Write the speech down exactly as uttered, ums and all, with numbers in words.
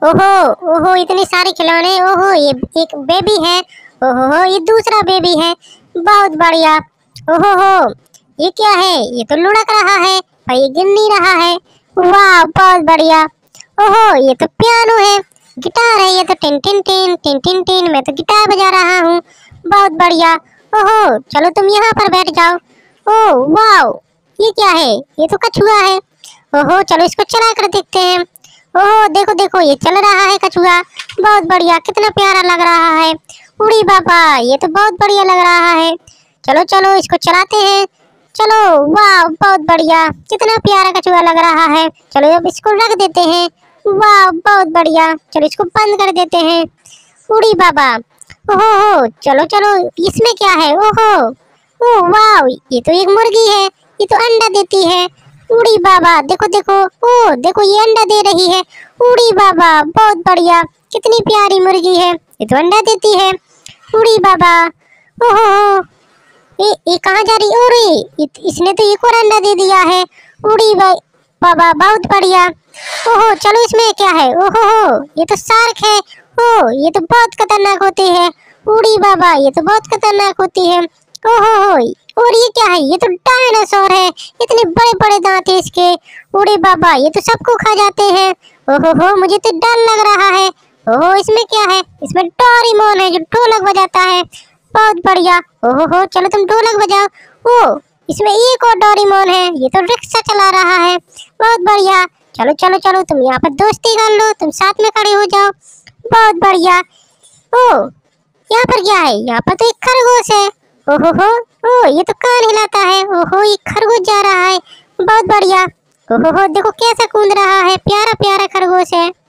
ओहो ओहो इतने सारे खिलौने। ओहो ये एक बेबी है। ओहो हो ये दूसरा बेबी है। बहुत बढ़िया। ओहो हो ये क्या है? ये तो लुढ़क रहा है पर ये गिर नहीं रहा है। वाह बहुत बढ़िया। ओहो ये तो पियानो है, गिटार है। ये तो टिन टिन टिन टिन टिन टिन। मैं तो गिटार बजा रहा हूँ। बहुत बढ़िया। ओहो चलो तुम यहाँ पर बैठ जाओ। ओह वाह ये क्या है? ये तो कछुआ है। ओहो चलो इसको चला कर देखते हैं। ओहो देखो देखो ये चल रहा है कछुआ। बहुत बढ़िया, कितना प्यारा लग रहा है। उड़ी बाबा ये तो बहुत बढ़िया लग रहा है। चलो चलो इसको चलाते हैं। चलो वाह बहुत बढ़िया, कितना प्यारा कछुआ लग रहा है। चलो अब इसको रख देते हैं। वाह बहुत बढ़िया। चलो इसको बंद कर देते हैं। उड़ी बाबा। ओहो हो चलो चलो इसमें क्या है? ओहो ओह वाह ये तो एक मुर्गी है, ये तो अंडा देती है। उड़ी बाबा देखो देखो। ओह देखो ये अंडा दे रही है। उड़ी बाबा बहुत बढ़िया, कितनी प्यारी मुर्गी है, ये तो अंडा देती है। उड़ी बाबा। ओहो हो ये ये कहाँ जा रही? अरे इसने तो एक और अंडा दे दिया है। उड़ी बाबा बहुत बढ़िया। ओहो चलो इसमें क्या है? ओहो हो ये तो शार्क है। ओह ये तो बहुत खतरनाक होती है। उड़ी बाबा ये तो बहुत खतरनाक होती है। ओहो हो और ये क्या है? ये तो डायनासोर है, इतने बड़े बड़े दांत है इसके। उड़ी बाबा ये तो सबको खा जाते हैं। ओहो हो मुझे तो डर लग रहा है। ओहो इसमें क्या है? इसमें डोरेमोन है जो ढोलक बजाता है। बहुत बढ़िया। ओहो हो चलो तुम ढोलक बजाओ। ओ इसमें एक और डोरेमोन है, ये तो रिक्शा चला रहा है। बहुत बढ़िया। चलो चलो चलो तुम यहाँ पर दोस्ती कर लो, तुम साथ में खड़े हो जाओ। बहुत बढ़िया। ओ यहाँ पर क्या है? यहाँ पर तो एक खरगोश है। ओहो हो ओ ये तो कान हिलाता है। ओहो ये खरगोश जा रहा है। बहुत बढ़िया। ओहो हो देखो कैसा कूद रहा है, प्यारा प्यारा खरगोश है।